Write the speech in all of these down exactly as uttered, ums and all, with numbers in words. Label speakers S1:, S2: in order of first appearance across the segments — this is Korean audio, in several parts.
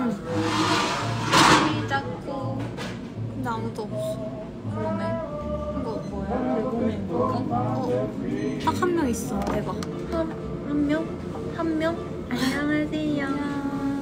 S1: 자꾸. 근데 아무도 없어.
S2: 그러네.
S1: 이거 뭐야? 외국인 건가? 어, 딱 한 명 있어. 대박.
S2: 한, 한 명? 한 명? 안녕하세요.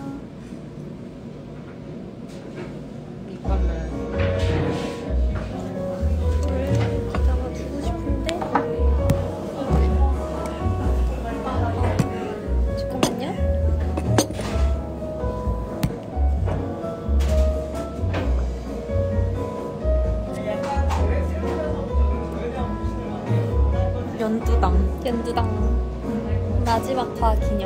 S1: 갖다가 두고 싶은데. 잠깐만요.
S2: 연두당.
S1: 연두당 마지막 화 기념.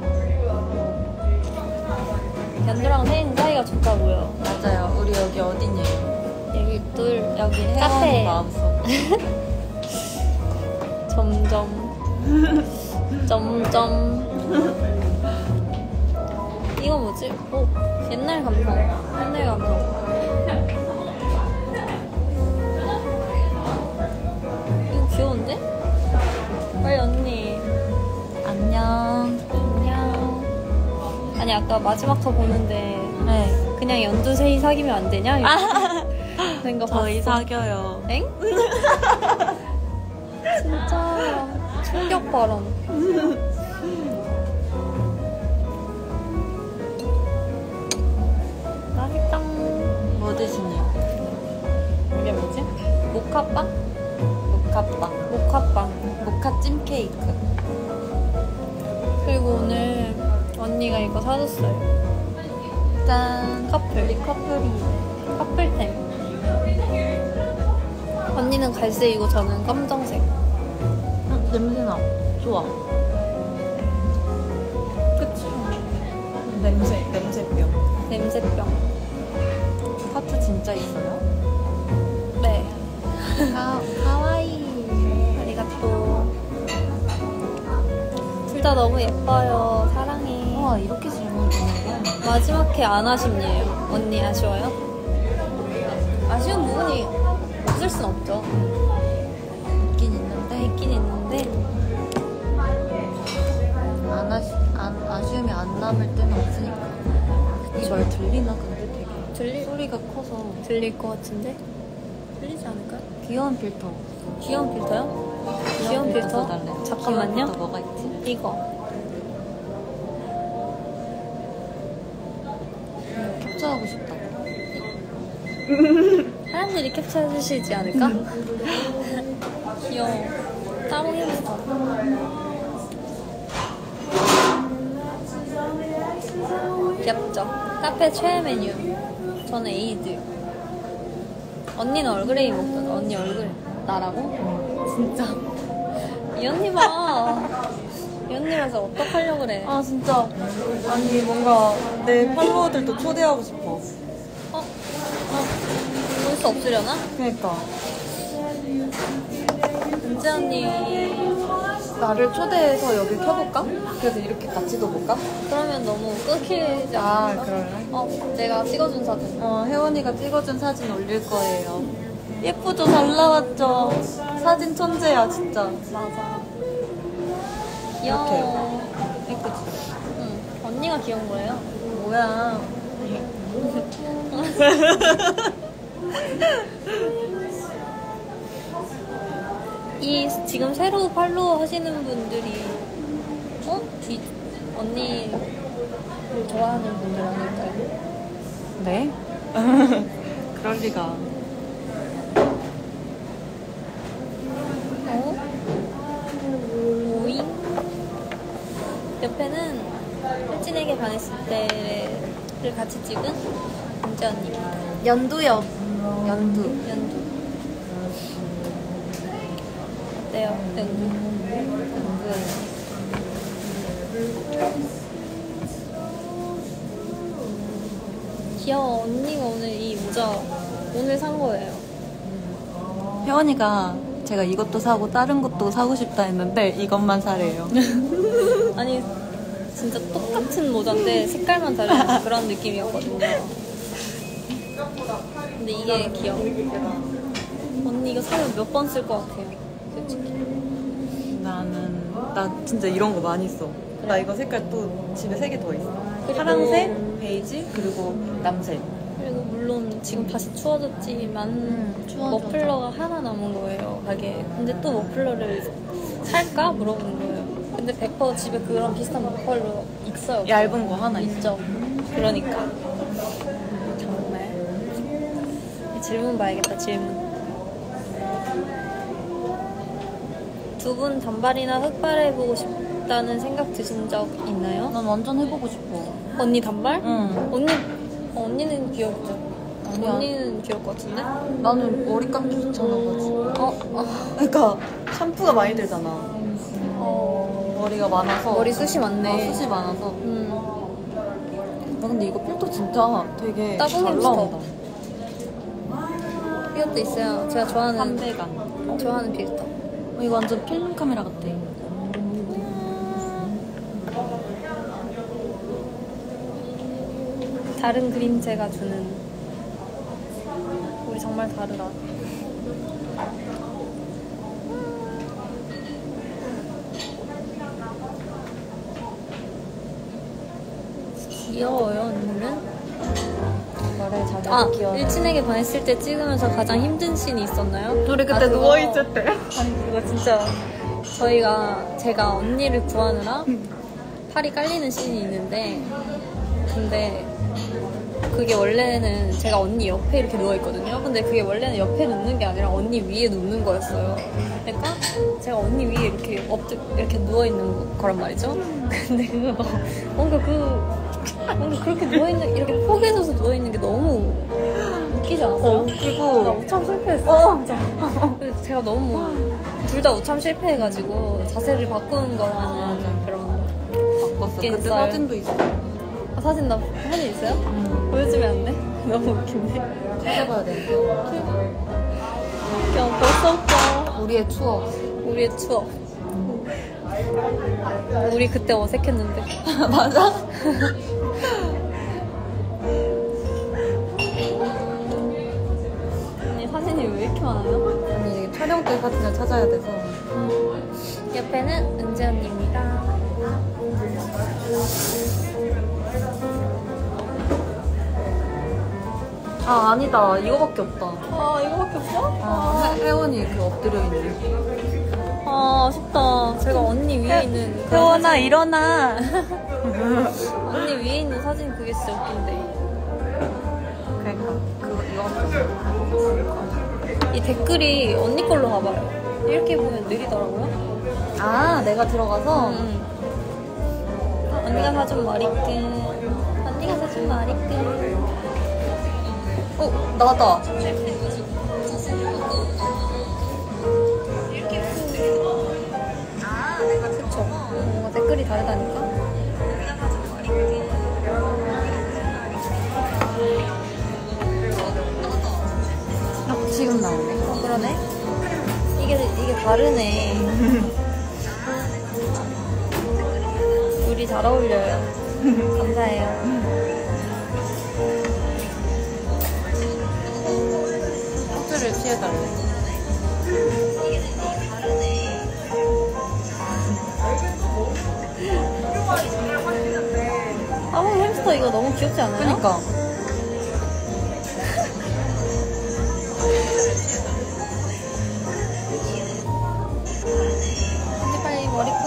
S1: 연두랑 세인 사이가 좋다고요.
S2: 맞아요. 우리 여기 어디냐요?
S1: 여기 둘
S2: 여기 혜원
S1: 카페.
S2: 마음속.
S1: 점점 점점. 이거 뭐지? 오, 옛날 감성. 옛날 감성. 이거 귀여운데? 빨리 언니.
S2: 안녕.
S1: 안녕. 아니 아까 마지막 화 보는데
S2: 네.
S1: 그냥 연두세이 사귀면 안 되냐? 생각
S2: 저희
S1: 봤어.
S2: 사겨요.
S1: 엥? 진짜 충격 발언. 맛있다.
S2: 뭐 드시냐?
S1: 이게 뭐지? 모카빵?
S2: 모카빵.
S1: 모카빵.
S2: 모카찜 케이크.
S1: 그리고 오늘 언니가 이거 사줬어요.
S2: 짠.
S1: 커플.
S2: 우리 커플이.
S1: 커플템. 언니는 갈색이고 저는 검정색.
S2: 어, 냄새나. 좋아. 그치? 냄새, 냄새병.
S1: 냄새병.
S2: 하트 진짜 있어요?
S1: 네.
S2: 가, 가와이.
S1: 아리가또. 둘 다 너무 예뻐요. 사랑해.
S2: 우와, 이렇게 잘 만드는 거야?
S1: 마지막 회 안 아쉽네요. 언니 아쉬워요? 아쉬운 부분이 없을 순 없죠.
S2: 있긴 있는데.
S1: 있긴 있는데
S2: 안 아쉬, 안, 아쉬움이 안 남을 때는 없으니까. 이 말 들리나 근데 되게
S1: 들리,
S2: 소리가 커서.
S1: 들릴 것 같은데? 들리지 않을까요?
S2: 귀여운 필터.
S1: 귀여운 필터요? 귀여운 필터?
S2: 써달래요.
S1: 잠깐만요.
S2: 귀여운 필터 뭐가 있지?
S1: 이거.
S2: 캡처하고 싶다.
S1: 사람들이 캡처해주시지 않을까? 귀여워. 따로 햄스터. 귀엽죠? 카페 최애 메뉴. 저는 에이드. 언니는 얼그레이 먹던 언니 얼굴. 나라고? 진짜. 이 언니 봐. 이 언니라서 어떡하려고 그래.
S2: 아 진짜 아니 뭔가 내 팔로워들도 초대하고 싶어.
S1: 어? 어? 볼 수 없으려나?
S2: 그러니까
S1: 은지 언니.
S2: 나를 초대해서 여기 켜볼까? 그래서 이렇게 같이 둬볼까?
S1: 그러면 너무 끊기지
S2: 아
S1: 않을까?
S2: 그럴래?
S1: 어, 내가 찍어준 사진.
S2: 어 혜원이가 찍어준 사진 올릴 거예요. 예쁘죠? 잘 나왔죠? 사진 천재야 진짜.
S1: 맞아. 귀여워.
S2: 예쁘지?
S1: 응. 언니가 귀여운 거예요.
S2: 뭐야?
S1: 이 지금 새로 팔로우 하시는 분들이 어? 이 언니를 좋아하는 분들 아닐까요?
S2: 네? 그럴 리가.
S1: 어? 오잉? 옆에는 혜진에게 반했을 때를 같이 찍은 은지 언니입니다.
S2: 연두요. 연두.
S1: 연두. 어때요? 연두. 연두. 귀여워. 언니가 오늘 이 모자 오늘 산 거예요.
S2: 혜원이가 제가 이것도 사고 다른 것도 사고 싶다 했는데 이것만 사래요.
S1: 아니 진짜 똑같은 모자인데 색깔만 다른 그런 느낌이었거든요. 근데 이게 귀여워. 언니 이거 사면 몇 번 쓸 것 같아요? 솔직히.
S2: 나는 나 진짜 이런 거 많이 써. 나 이거 색깔 또 집에 세 개 더 있어.
S1: 그리고-
S2: 파랑색, 베이지, 그리고 남색.
S1: 그리고 물론 지금 다시 추워졌지만
S2: 음, 추워졌어.
S1: 머플러가 하나 남은 거예요 가게에. 근데 또 머플러를 살까 물어보는 거예요. 근데 백 퍼센트 집에 그런 비슷한 머플러 있어요.
S2: 얇은 거 하나 있어.
S1: 있죠. 그러니까 정말 질문 봐야겠다. 질문. 두 분 단발이나 흑발 해보고 싶다는 생각 드신 적 있나요?
S2: 난 완전 해보고 싶어.
S1: 언니 단발?
S2: 응.
S1: 언니 어, 언니는 귀엽죠.
S2: 아니야.
S1: 언니는 귀여울 것 같은데?
S2: 나는 머리 감기 귀찮아가지고.
S1: 어, 어,
S2: 그러니까 샴푸가 많이 들잖아.
S1: 어.
S2: 머리가 많아서.
S1: 머리 숱이 많네.
S2: 어, 숱이 많아서.
S1: 음.
S2: 나 근데 이거 필터 진짜 되게 잘
S1: 따봉님
S2: 나온다.
S1: 이것도 있어요. 제가 좋아하는
S2: 삼대간.
S1: 좋아하는 필터.
S2: 어, 이거 완전 필름 카메라 같아.
S1: 다른 그림체가 주는. 우리 정말 다르다. 귀여워요, 언니는?
S2: 말해 자기
S1: 아,
S2: 귀여워.
S1: 일진에게 반했을 때 찍으면서 가장 힘든 씬이 있었나요?
S2: 우리 그때
S1: 아, 그거-
S2: 누워있을 때.
S1: 아니, 그거 진짜 저희가 제가 언니를 구하느라 팔이 깔리는 씬이 있는데, 근데 그게 원래는 제가 언니 옆에 이렇게 누워있거든요. 근데 그게 원래는 옆에 눕는 게 아니라 언니 위에 눕는 거였어요. 그러니까 제가 언니 위에 이렇게 엎드 이렇게 누워있는 거란 말이죠. 근데 그거 뭔가 그 뭔가 그렇게 누워있는, 이렇게 포개져서 누워있는 게 너무 웃기지 않았어요?
S2: 어, 웃기고.
S1: 나 우참 실패했어.
S2: 어.
S1: 진짜. 그래서 제가 너무 둘 다 우참 실패해가지고 자세를 바꾸는 거라는 그런.
S2: 바꿨어.
S1: 웃긴
S2: 그때
S1: 썰.
S2: 사진도 있어.
S1: 아, 사진 나 사진 있어요?
S2: 응.
S1: 보여주면 안 돼? 너무 웃긴데.
S2: 찾아봐야 돼.
S1: 그냥 벌써 웃겨.
S2: 우리의 추억.
S1: 우리의 추억. 우리 그때 어색했는데.
S2: 맞아?
S1: 아니 사진이 왜 이렇게 많아요?
S2: 아니, 이게 촬영 때 사진을 찾아야 돼서.
S1: 옆에는 은지 언니입니다.
S2: 아, 아니다. 이거밖에 없다.
S1: 아 이거밖에 없어?
S2: 아, 혜- 혜원이 그 엎드려 있는.
S1: 아 아쉽다. 제가 언니 위에 있는 그
S2: 혜원아,
S1: 사진-
S2: 일어나.
S1: 언니 위에 있는 사진 그게 진짜 웃긴데.
S2: 그러니까 그거 이거.
S1: 이 댓글이 언니 걸로 가봐요. 이렇게 보면 느리더라고요.
S2: 아, 내가 들어가서.
S1: 음. 언니가 사준 머리끈. 언니가 사준 머리끈.
S2: 어, 나다.
S1: 그쵸. 뭔가 댓글이 다르다니까.
S2: 아, 지금 나오네.
S1: 어, 그러네. 이게, 이게 다르네. 둘이 잘 어울려요. 감사해요.
S2: 포즈를 취해달래.
S1: 아무 햄스터 이거 너무 귀엽지 않아요?
S2: 그니까.
S1: 언니 빨리 머리끈.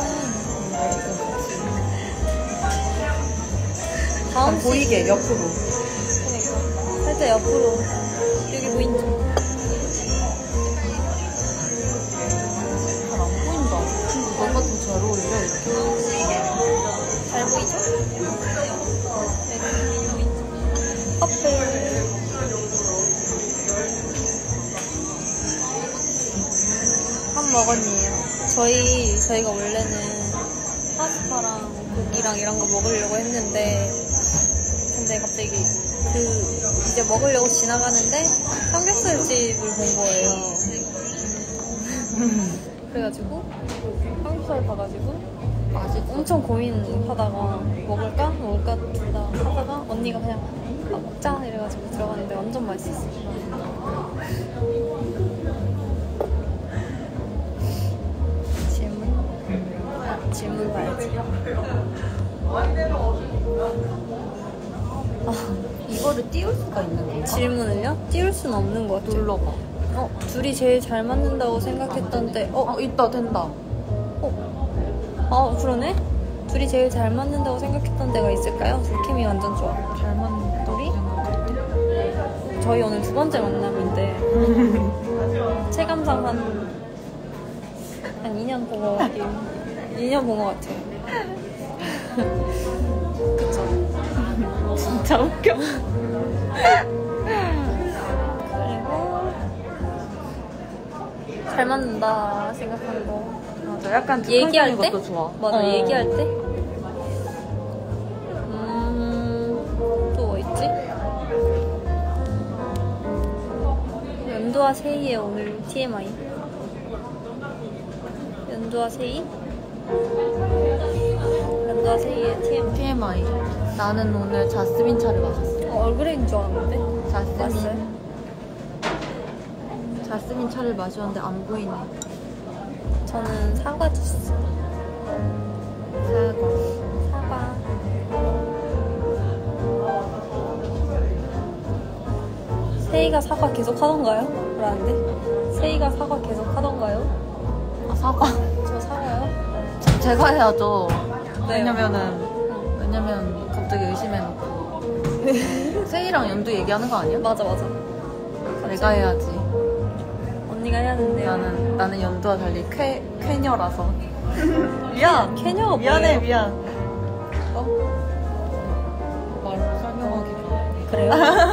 S1: 다음 씬.
S2: 보이게, 옆으로.
S1: 그러니까. 살짝 옆으로. 여기 보인다.
S2: 잘 안 보인다. 근데 너가 더 잘 어울려, 이렇게.
S1: 잘 보이죠? 여기 보이죠? 커플. 한 먹었니에요. 저희, 저희가 원래는 파스타랑 고기랑 이런 거 먹으려고 했는데, 근데 갑자기 그, 이제 먹으려고 지나가는데 삼겹살 집을 본 거예요. 그래가지고, 삼겹살 봐가지고,
S2: 맛있어.
S1: 엄청 고민하다가 먹을까? 먹을까? 둘 다 하다가 언니가 그냥 아, 먹자 이래가지고 들어갔는데 완전 맛있었어. 질문? 아, 질문 봐야지.
S2: 이거를 띄울 수가 있는 건가?
S1: 질문을요? 띄울 수는 없는 것 같아요.
S2: 눌러봐.
S1: 어, 둘이 제일 잘 맞는다고 생각했던 때, 어,
S2: 어, 있다, 된다.
S1: 어, 어, 그러네? 둘이 제일 잘 맞는다고 생각했던 데가 있을까요? 둘 케미 완전 좋아.
S2: 잘 맞는
S1: 둘이? 저희 오늘 두 번째 만남인데, 체감상 한, 한 이 년 본 것 같아요. 이 년 본 것 같아요. 그쵸?
S2: 진짜 웃겨.
S1: 그리고, 잘 맞는다 생각한 거.
S2: 맞아, 약간
S1: 얘기할 때?
S2: 것도 좋아.
S1: 맞아,
S2: 어.
S1: 얘기할 때? 음, 또 뭐 있지? 연두와 세이의 오늘 티엠아이. 연두와 세이? 연두와 세이의 티엠아이.
S2: 티엠아이. 나는 오늘 자스민 차를 마셨어.
S1: 어, 얼그레인 줄 알았는데?
S2: 자스민.
S1: 맞어요?
S2: 자스민 차를 마셨는데 안 보이네.
S1: 저는 사과 주스.
S2: 사과.
S1: 사과. 세이가 사과 계속 하던가요? 라는데? 세이가 사과 계속 하던가요?
S2: 아, 사과.
S1: 저 사과요?
S2: 제가 해야죠.
S1: 네.
S2: 왜냐면은, 왜냐면 갑자기 의심해놓고. 세이랑 연두 얘기하는 거 아니야?
S1: 맞아, 맞아.
S2: 내가 해야지.
S1: 언니가 해야 된대요.
S2: 나는, 나는 연두와 달리 쾌, 쾌녀라서. 미안!
S1: 캐녀가
S2: 미안해,
S1: 뭐예요?
S2: 미안. 어? 말로 설명하기.
S1: 그래요?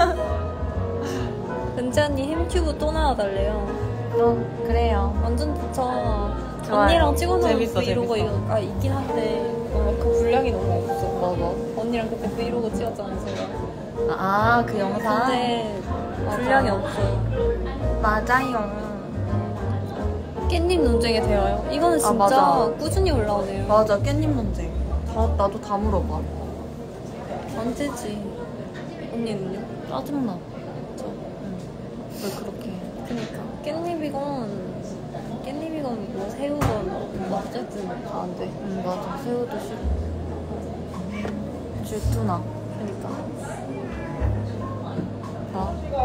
S1: 은지 언니 햄튜브 또 나와달래요.
S2: 어, 그래요.
S1: 완전 좋죠.
S2: 좋아요.
S1: 언니랑 찍어놓은
S2: 재밌어,
S1: 브이로그
S2: 재밌어.
S1: 이거 아, 있긴 한데 어, 그 분량이 너무 없어.
S2: 뭐, 뭐?
S1: 언니랑 그때 브이로그 찍었잖아요, 제가.
S2: 아, 그 영상?
S1: 근데
S2: 맞아.
S1: 분량이 없어요.
S2: 맞아요.
S1: 깻잎 논쟁에 대하여. 이거는 진짜
S2: 맞아.
S1: 꾸준히 올라오네요.
S2: 맞아, 깻잎 논쟁. 다, 나도 다 물어봐.
S1: 언제지? 언니는요?
S2: 짜증나.
S1: 저.
S2: 응. 왜 그렇게 해?
S1: 그니까 깻잎이건 깻잎이건 뭐 새우건 뭐 어쨌든 다 안 돼.
S2: 응, 맞아. 새우도 싫어. 질투나.
S1: 그니까.
S2: 봐.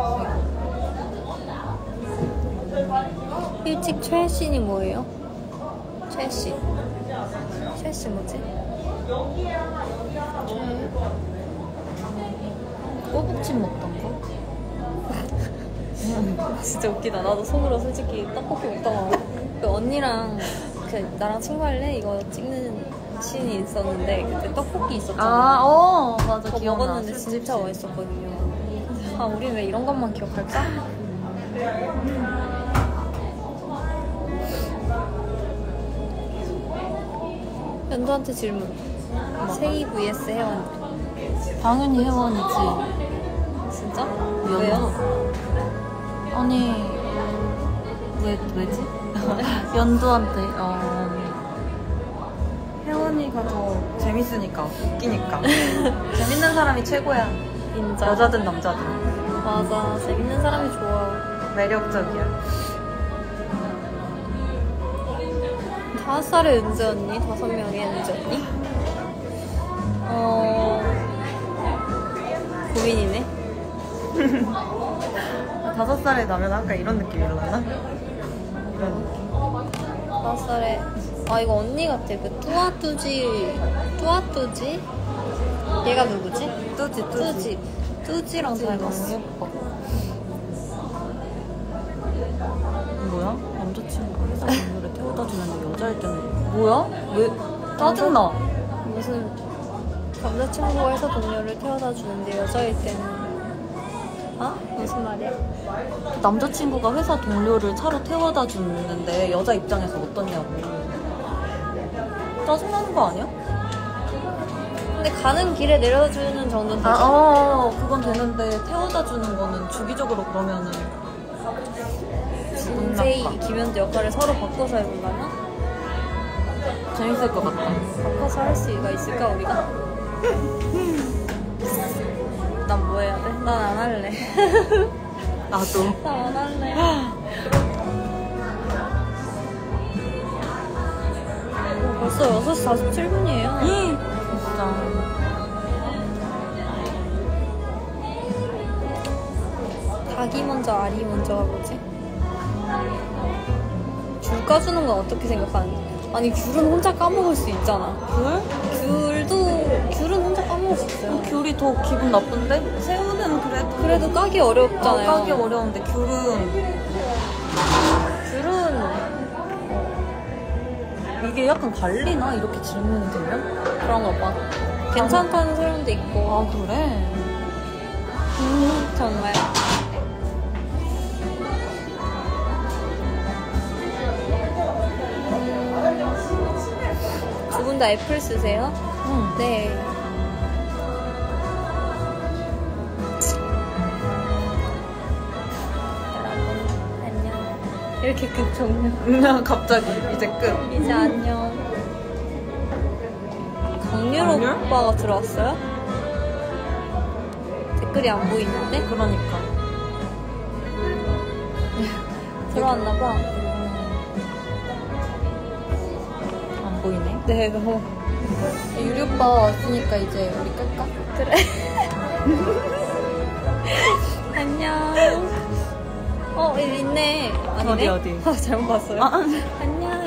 S1: 일찍 최신이 뭐예요? 최신. 최신 뭐지?
S2: 꼬북침 먹던 거?
S1: 진짜 웃기다. 나도 속으로 솔직히 떡볶이 먹다가 그 언니랑 그 나랑 친구할래? 이거 찍는 씬이 있었는데 그때 떡볶이 있었잖아.
S2: 아, 어, 맞아.
S1: 그거
S2: 기억나.
S1: 먹었는데
S2: 술집
S1: 진짜
S2: 씬.
S1: 맛있었거든요. 아, 우린 왜 이런 것만 기억할까? 연두한테 질문. 세이 vs 혜원.
S2: 당연히 혜원이지.
S1: 진짜?
S2: 연두.
S1: 왜요?
S2: 아니, 왜, 왜지? 연두한테, 어. 혜원이가 더 재밌으니까, 웃기니까. 재밌는 사람이 최고야.
S1: 인정.
S2: 여자든 남자든.
S1: 맞아. 재밌는 사람이 좋아.
S2: 매력적이야.
S1: 다섯 살의 은지 언니, 다섯 명의 은지 언니. 어 고민이네.
S2: 다섯 살에 나면 아까 이런 느낌이었나? 이런 느낌.
S1: 다섯 살에 아 이거 언니 같아. 그 뚜아뚜지 뚜아뚜지 얘가 누구지?
S2: 뚜지,
S1: 뚜지 뚜지랑 닮았어.
S2: 예뻐. 뭐야? 남자친구가 회사 동료를 태워다 주는데 여자일 때는 뭐야? 왜? 짜증나.
S1: 무슨 남자친구가 회사 동료를 태워다 주는데 여자일 때는 어? 무슨 말이야?
S2: 남자친구가 회사 동료를 차로 태워다 주는데 여자 입장에서 어떻냐고. 짜증나는 거 아니야?
S1: 근데 가는 길에 내려주는 정도는
S2: 아,
S1: 되죠?
S2: 어, 그건 되는데 태워다 주는 거는 주기적으로 그러면은
S1: 신세희, 김현주 역할을 서로 바꿔서 해본다면?
S2: 재밌을 것 같다.
S1: 바꿔서 할 수가 있을까 우리가? 난 뭐 해야 돼? 난 안 할래.
S2: 나도.
S1: 난 안 할래. 어, 벌써 여섯 시 사십칠 분이에요.
S2: 진짜.
S1: 먼저 알이 먼저가 뭐지? 귤 까주는 건 어떻게 생각하는지. 아니 귤은 혼자 까먹을 수 있잖아.
S2: 귤?
S1: 귤도 귤은 혼자 까먹을 수 있어요.
S2: 귤이 더 기분 나쁜데? 새우는 그래도
S1: 그래도 까기 어렵잖아요.
S2: 어, 까기 어려운데 귤은
S1: 귤은
S2: 이게 약간 갈리나? 이렇게 질문이 되면?
S1: 그런가 봐. 괜찮다는 사람도 있고.
S2: 아 그래?
S1: 음, 정말. 두 분 다 애플 쓰세요?
S2: 응.
S1: 네. 여러분 안녕. 이렇게 끝 종료.
S2: 그냥 갑자기 이제 끝.
S1: 이제 안녕. 강률
S2: 강률?
S1: 오빠가 들어왔어요? 댓글이 안 보이는데?
S2: 그러니까.
S1: 들어왔나봐.
S2: 안 보이네.
S1: 네, 너무.
S2: 유리 오빠 왔으니까 이제 우리 끌까?
S1: 그래. 안녕. 어, 여기 있네. 아니네?
S2: 어디, 어디?
S1: 아, 잘못 봤어요.
S2: 아,
S1: 안녕.